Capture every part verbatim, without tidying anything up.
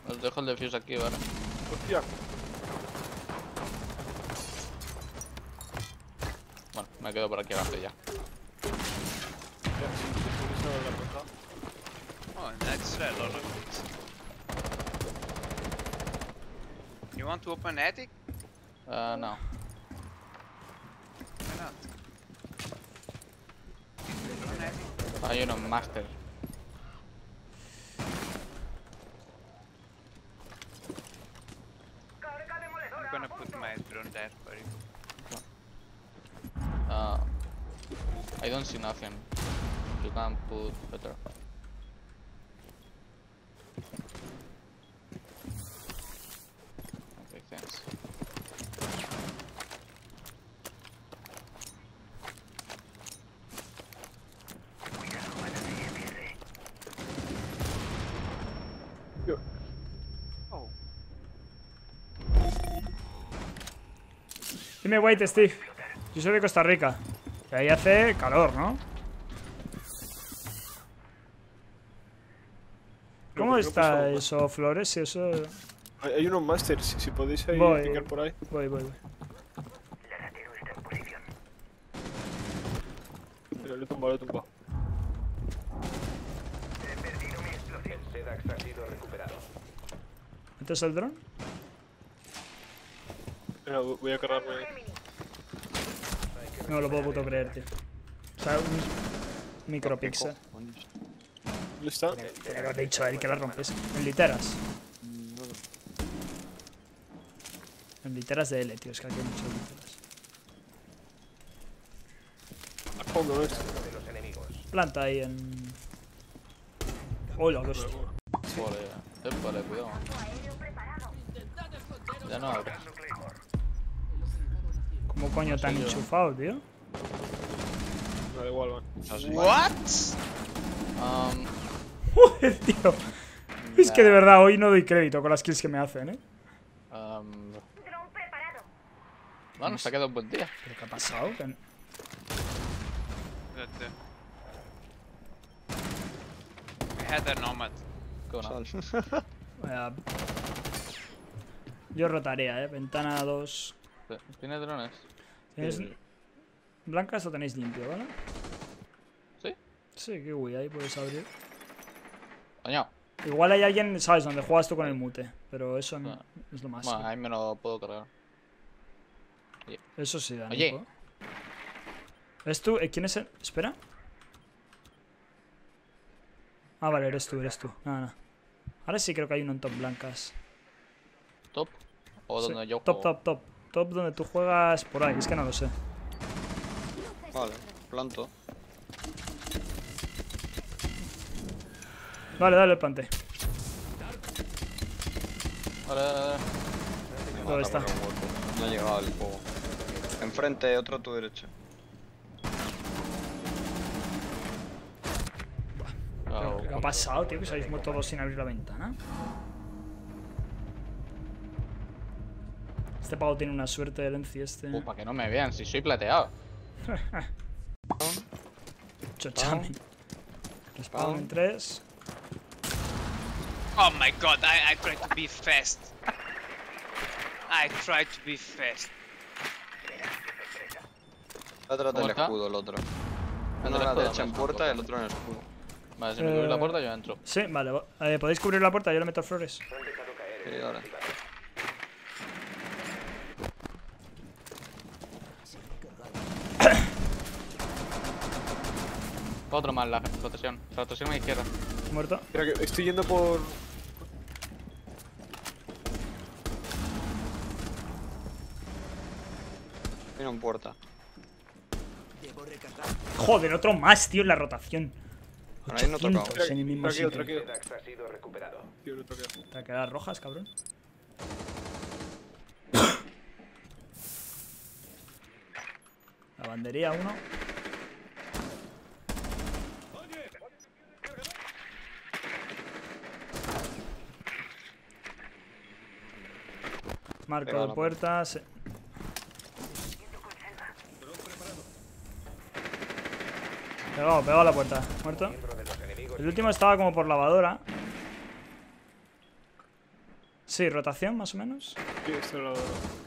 Os dejo el defuse aquí, vale. Hostia. Bueno, me quedo por aquí abajo ya. Oh, that's a lot of things. You want to open attic? Uh, no. Why not? Open attic? Hay uno master. I'm gonna put my drone there for you. Uh, I don't see nothing. You can put better. Okay, thanks. Oh. Dime, wait, Steve. Yo soy de Costa Rica. Y ahí hace calor, ¿no? ¿Cómo está eso, Flores? Si eso... Hay, hay unos masters, si, si podéis ahí Voy. picar por ahí. Voy, voy, voy. Mira, le he tumbado, le he tumbado. ¿Metes el dron? Mira, voy a cargarme ahí. No lo puedo puto creer, tío. O sea, un micropixel. ¿Dónde está? Tenía que haberle dicho a él que la rompes. En literas. En literas de L, tío. Es que aquí hay muchas literas. Al fondo, ¿no es? Planta ahí en... Hola, los... Vale, eh, vale, cuidado. Ya no abre. ¿Cómo coño tan yo. enchufado, tío? Da igual, man. What? Um, Joder, tío. Es que de verdad hoy no doy crédito con las kills que me hacen, ¿eh? um, bueno, se ha quedado un buen día. ¿Pero qué ha pasado? Que... That, uh, we had a nomad. Qué bueno. Vaya... Yo rotaría, ¿eh? Ventana dos. ¿Tiene drones? ¿Tenéis... Sí. Blancas lo tenéis limpio, ¿vale? ¿Sí? Sí, qué guay, ahí puedes abrir. Coño. Igual hay alguien, ¿sabes? Donde juegas tú con el mute. Pero eso no, Ah. es lo más. Bueno, ahí me lo puedo cargar. Eso sí, Dani. Oye. ¿Eres tú? Eh, ¿Quién es el...? Espera. Ah, vale, eres tú, eres tú. Nada, nada. Ahora sí creo que hay uno en top blancas. ¿Top? ¿O Sí, donde yo Top, juego? top, top. Top donde tú juegas por ahí, es que no lo sé. Vale, planto. Dale, dale, plante. Vale, vale, vale. Me ¿Dónde mata está? por un hueco. No ha llegado el fuego. Enfrente, otro a tu derecha. Claro, ¿Qué ha pasado, tío? Que os habéis muerto todos sin abrir la ventana. Este pavo tiene una suerte de Lenzi este. Uh, para que no me vean, si soy plateado. Chochame. Respawn en tres. Oh my god, I, I tried to be fast. I tried to be fast. Atrás ¿Cómo del está? escudo, el otro. ¿Dónde Uno a el la escudo? derecha en Pues, puerta y el pues, otro en el escudo. Vale, si me cubrís la Eh, puerta yo entro. Sí, vale. Eh, ¿Podéis cubrir la puerta? Yo le meto flores. Sí, ahora. Otro más, la rotación. Rotación a la izquierda. Muerto. Mira, que estoy yendo por... Vino en puerta. Joder, otro más, tío, en la rotación. Por ahí no tocamos. ochocientos en el mismo Traqueo, sitio. traqueo. Tío, lo he traqueado. Traqueadas rojas, cabrón. Lavandería uno. Marco Pega de la puertas. Pegado, pegado a la puerta. Muerto. El último estaba como por lavadora. Sí, rotación más o menos. Sí, esto lo...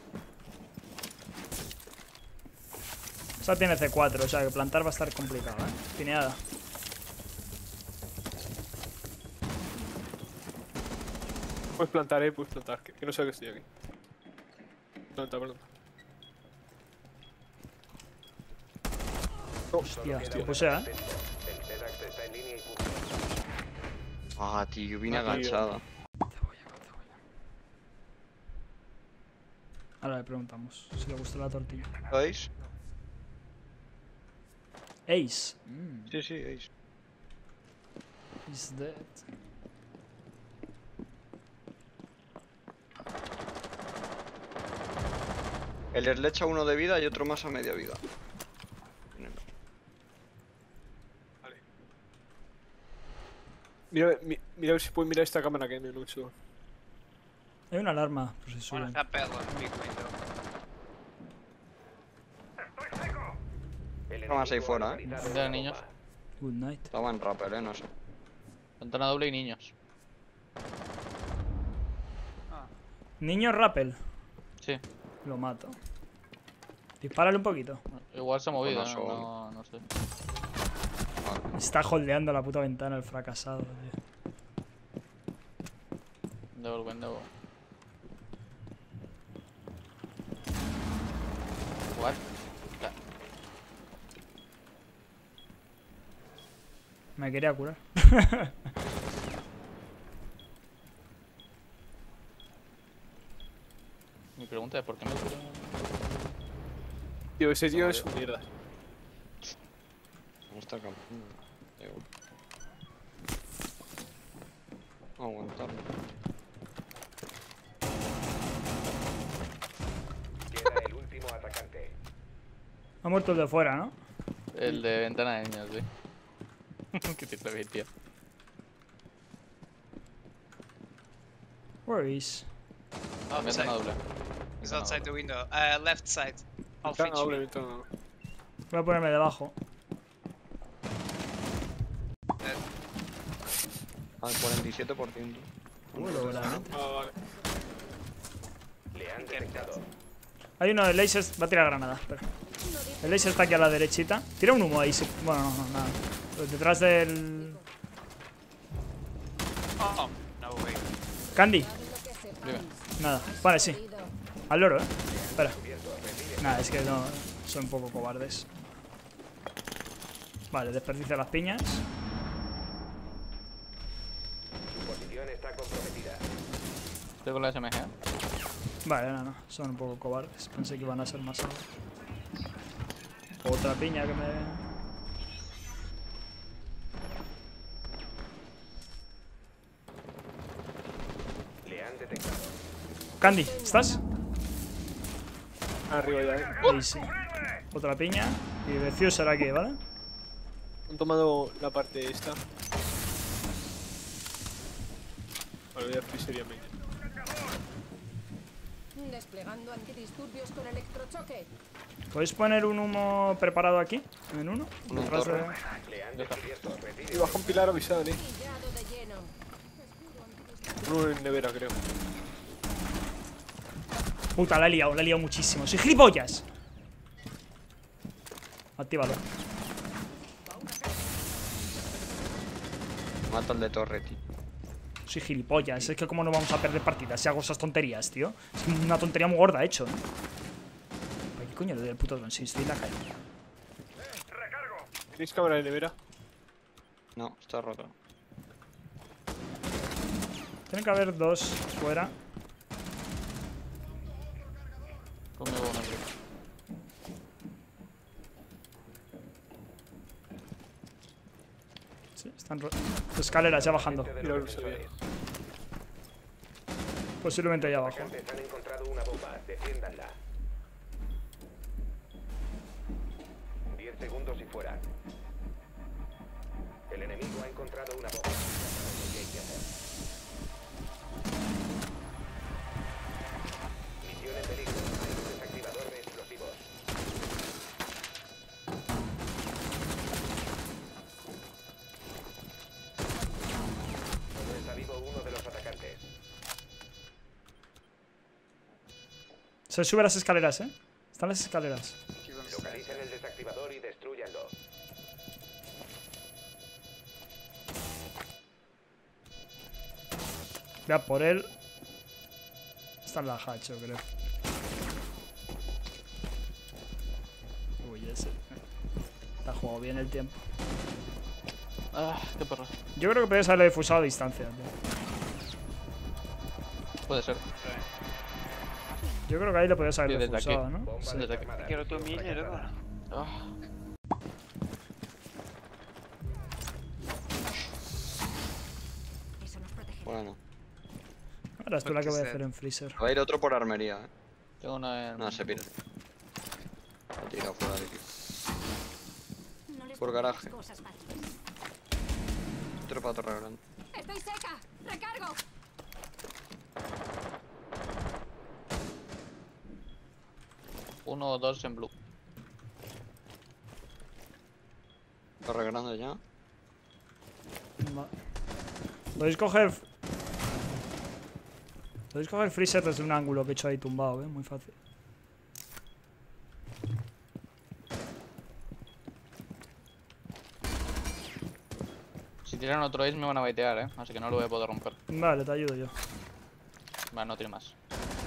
Esa tiene C cuatro, o sea que plantar va a estar complicado, ¿eh? Pineada. Puedes plantar, eh, puedes plantar. Que, que no sé que estoy aquí. Planta, planta. Oh, Hostia, hostia, pues ya, ¿eh? Ah, tío, vine Ah, tío. agachada. Ahora le preguntamos si le gusta la tortilla. ¿Veis? Ace. Mm, Sí, sí, veis. he's dead. El le echa uno de vida y otro más a media vida. vale. Mira, mi- mira a ver si puedes mirar esta cámara que hay mucho. Hay una alarma, por si One suben. rappel on big window. Otro más ahí fuera, eh. Ventana de niños. Good night. Estaba en rappel, eh, no sé. Ventana doble y niños. Niño rappel. Sí. Lo mato. Dispárale un poquito. Igual se ha movido, Pues no ¿no? soy. No, no sé. Está holdeando la puta ventana el fracasado, tío. Double window. What? Ya. Me quería curar. Mi pregunta es ¿por qué me curo? Tío, ese tío es un mierda. No está campando. Da igual. Aguantarlo. Queda el último atacante. Ha muerto el de fuera, ¿no? El de ventana de niños, sí. ¿Qué te lo vi, tío? Where is? Ah, ventana doble. He's Ventana outside the doble. window. Uh, left side. Half Ventana doble, H P. ventana doble. Voy a ponerme debajo. Al cuarenta y siete por ciento. Muy logrado. Ah, vale. Le han detectado. Hay uno de lasers. Va a tirar granada, espera. El laser está aquí a la derechita. Tira un humo ahí. sí. Bueno, no, no, nada. Pues detrás del... Oh, no way. Candy. Dime. Nada. Vale, sí. Al loro, eh. Espera. Nada, es que no... Son un poco cobardes. Vale, desperdicia las piñas. Su posición está comprometida. Estoy con la S M G. Vale, no, no. Son un poco cobardes. Pensé que iban a ser más algo. Otra piña que me... Le han detectado. Candy, ¿estás? Arriba ya, eh. Ahí sí. Otra piña. Y Diffuser aquí, ¿vale? Han tomado la parte esta. Vale, voy a frisería media. Desplegando antidisturbios con electrochoque. ¿Podéis poner un humo preparado aquí? En uno. Uno en Detrás de... torre. Le han descubierto. Retire. Y baja un pilar avisado, eh. Pillado de lleno. Uno en nevera, creo. Puta, la he liado, la he liado muchísimo. ¡Soy gilipollas! Actívalo. Mata al de torre, tío. Soy gilipollas. Es que cómo no vamos a perder partidas si hago esas tonterías, tío. Es que una tontería muy gorda he hecho, ¿eh? Ay, ¿qué coño le doy el puto don? Si estoy en la calle. ¿Tenéis cámara de nevera? No, está roto. Tiene que haber dos fuera. Conmigo uno, creo. Sí, están ro- escaleras ya bajando. De Mira, los no sabía. sensores. Posiblemente allá abajo. Atacantes han encontrado una bomba. Defiéndanla. Diez segundos y fuera. El enemigo ha encontrado una bomba. ¿Qué hay que hacer? Misión en peligro. Hay un desactivador de explosivos. Solo está vivo uno de los atacantes. Se sube a las escaleras, eh. Están las escaleras. Localicen el desactivador y destrúyanlo. Voy a por él. Está en la hatch, yo creo. Uy, ese. Te ha jugado bien el tiempo. Ah, qué perro. Yo creo que podías haberle difusado a distancia, tío. Puede ser. Yo creo que ahí le podías haber Sí, desde difusado, aquí. ¿no? Bomba Sí. Desde aquí. desarmada. Quiero tu mil, Proyecto ¿no? arma. Ah. Eso nos protegerá. Bueno. Ahora es tú la que voy a hacer en freezer. Va a ir otro por armería, eh. Tengo una en... No, se pira. Ha tirado fuera de aquí. No les Por pongas garaje. cosas fáciles. Otro para torre grande. ¡Estoy seca! ¡Recargo! Uno o dos en blue. Torre grande ya. Va. Podéis coger. Podéis coger freezer desde un ángulo que he hecho ahí tumbado, eh. Muy fácil. Si tiran otro ace me van a baitear, eh. Así que no lo voy a poder romper. Vale, te ayudo yo. Vale, no tiene más.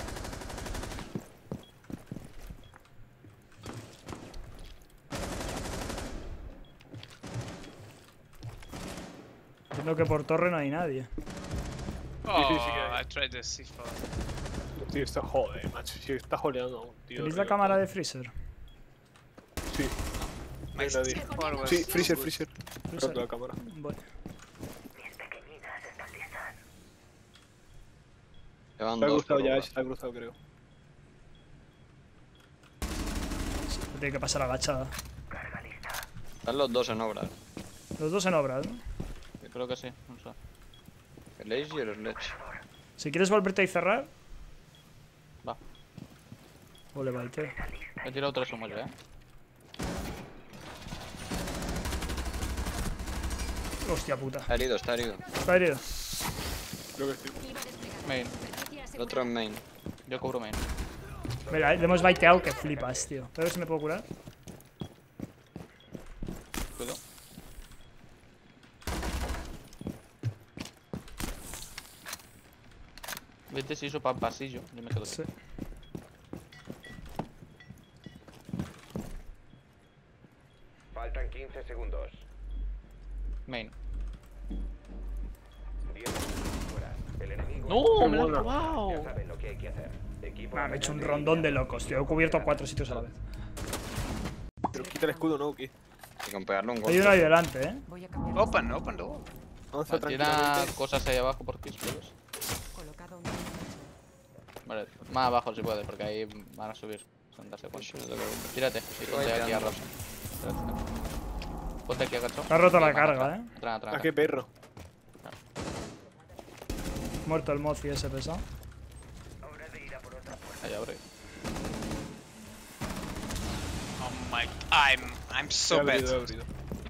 Entiendo que por torre no hay nadie. Oh, sí, sí, que hay. I tried the C four. Tío, está joder, macho. Si está joleando a un tío. ¿Tenéis la rollo. cámara de freezer? Sí, My hay C nadie. four was Sí, freezer, freezer. Freezer. Creo que la cámara. Voy. Llevan Se ha dos. cruzado por ya, obra. se ha cruzado, creo. Tiene que pasar agachada. Están los dos en obra. Los dos en obras, ¿no? Yo creo que sí, no sé. El Ace y el Sledge. Si quieres volverte y cerrar. Va. O le baiteo. He tirado tres humos ya, eh. Hostia puta. Está herido, está herido. Está herido. Creo que sí. Iba a desplegar. Main. Superficie El otro en main. Yo cubro main. Mira, le hemos baiteado que flipas, tío. A ver si me puedo curar. Cuidado. Vete si hizo para pasillo. Yo me quedo aquí. Sí. Faltan quince segundos. Main. diez segundos fuera. El enemigo. ¡No! ¡Me lo he buena. robado! Ya saben lo que hay que hacer. Equipo Ah, me he hecho un atacante rondón de eliminado. locos, tío. He cubierto cuatro sitios a la vez. Pero quita el escudo, ¿no? ¿O qué? Y con pegarle un Hay golpe. uno ahí delante, eh. Voy a cambiar. Open, open door. Avanza Tira tranquilamente. cosas ahí abajo por pisos. Colocado un. Vale, más abajo si puede, porque ahí van a subir. Sin darse cuenta. Pues no te preocupes. Tírate, y ponte aquí a rosa. Ponte aquí agachado. Me ha roto la Y carga, atrás. eh. Atrás, atrás, ¿A qué perro? Muerto el mozi ese pesado. Ahí abre. Oh my, I'm, I'm so He bad. abrido, he abrido.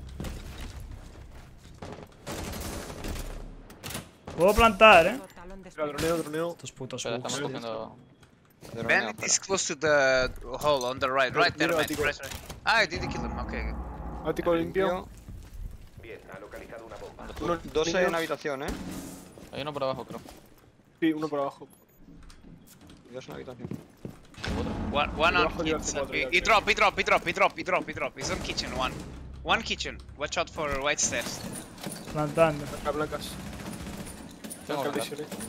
Puedo plantar, eh. Talón Mira, desplegado. droneo, droneo. Estos putos Espera, bugs. estamos cogiendo. Dronea Bandit fuera. is close to the hole on the right, right there, Mira, man. Tico. Right, right. Ah, I didn't kill him. Okay. Ático limpio. Bien, ha localizado una bomba. Uno, Dos niños. en habitación, eh. Hay uno por abajo, creo. Sí, uno por abajo. Dos en habitación. One, one on Debajo de kitchen. cuatro, He, ya he creo. drop, he drop, he drop, he drop, he drop, he drop. He's on kitchen, one. One kitchen. Watch out for white stairs. Plantando. Blancas, blancas. Tengo Blancas que visiones.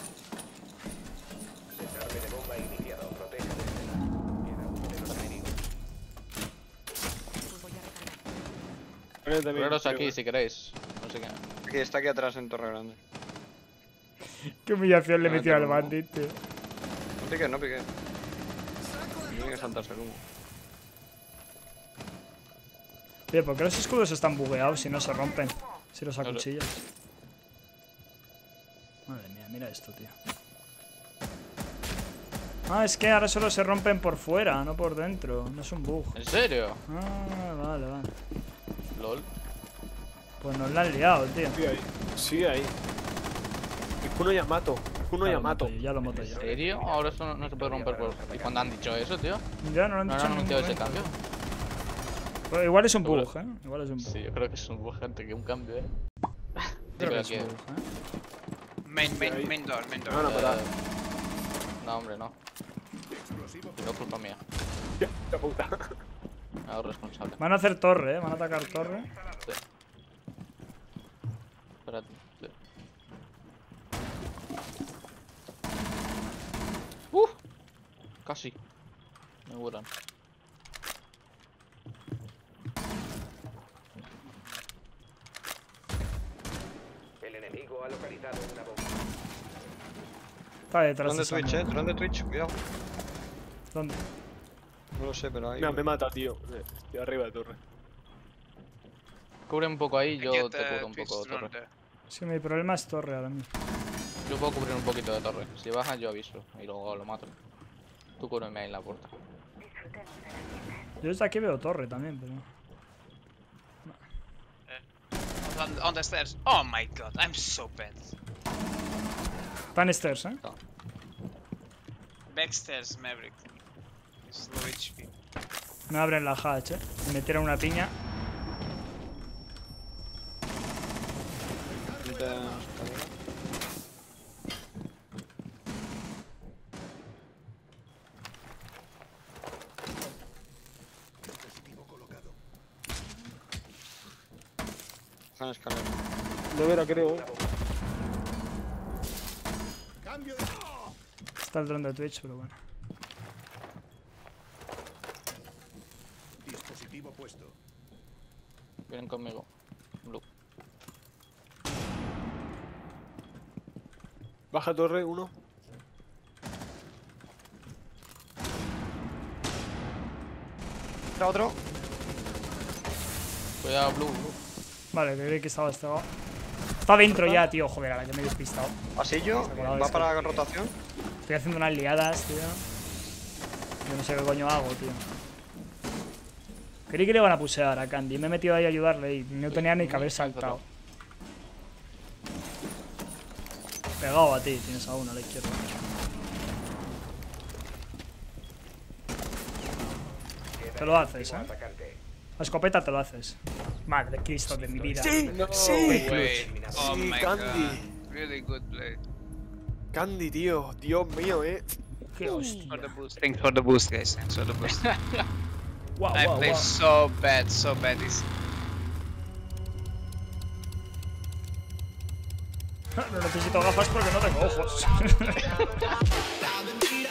Desarme de bomba iniciado. Protege desde la. Queda uno de los enemigos. Voy a recargar. Vale, también, Cureros creo, aquí eh. si queréis. No sé qué. Aquí, está aquí atrás en torre grande. Qué humillación le Ah, metió al tengo- bandit, tío. No piques, no piques. Tiene que saltarse el humo. Oye, ¿por qué los escudos están bugueados si no se rompen? Si los sé. acuchillas. Madre mía, mira esto, tío. Ah, es que ahora solo se rompen por fuera, no por dentro. No es un bug. ¿En serio? Ah, vale, vale. LOL. Pues nos la han liado, tío. Sigue ahí. Sigue ahí. Es que uno ya mato. Uno Ya ya lo mato. mato yo, ya lo mato yo. ¿En serio? Ahora eso no, no se puede romper por... ¿Y cuándo han dicho eso, tío? Ya no lo han ¿No dicho han en ningún anunciado ese momento. cambio? Pero igual es un Seguro. bug, ¿eh? Igual es un bug. Sí, yo creo que es un bug, gente, que un cambio, eh. Creo que Pero es que- un bug, ¿eh? Main, main, main door, main Me van door. a matar. Eh, No, hombre, no. No es culpa mía. La puta. Me hago responsable. Van a hacer torre, ¿eh? Van a atacar torre. Espérate. ¡Uh! Casi. Me vuelan. El enemigo ha localizado una bomba. Está detrás Dron de de Twitch, Samu. eh. Dron de Twitch, cuidado. ¿Dónde? No lo sé, pero ahí. Mira, me mata, tío. Eh, Estoy arriba de torre. Cubre un poco ahí, yo Get, te uh, cubro un Twitch poco drone torre. there. Sí, mi problema es torre ahora mismo. Yo puedo cubrir un poquito de torre. Si baja, yo aviso y luego lo mato. Tú cúbreme ahí en la puerta. Yo desde aquí veo torre también, pero... On, on the stairs. Oh my god, I'm so bad. Están stairs, ¿eh? Backstairs, Maverick. It's low H P. Me abren la hatch, ¿eh? Me metieron una piña. Frente a la escalera. Está en escalera. De vera, creo. Está el dron de Twitch, pero bueno. Dispositivo puesto. Vienen conmigo. Blue. Baja torre, uno. Está otro. Cuidado, Blue, Blue. Vale, que creí que estaba este lado. Está dentro ya, tío. Joder, a la que me he despistado. Pasillo. colado Va este. para la rotación. Estoy haciendo unas liadas, tío. Yo no sé qué coño hago, tío. Creí que le iban a pusear a Candy. Me he metido ahí a ayudarle y no tenía ni que haber saltado. Pegado a ti, tienes a uno a la izquierda. Te lo haces, eh. Atacante. A escopeta te lo haces. Madre Cristo de mi vida. Sí, No sí. way. Oh Sí, my Candy. god. Really good play. Candy, tío. Dios mío, eh. Qué hostia. For the boost. Thanks for the boost, guys. Thanks for the boost. Wow, I wow, play wow. so bad, so bad. It's No necesito gafas porque no tengo ojos.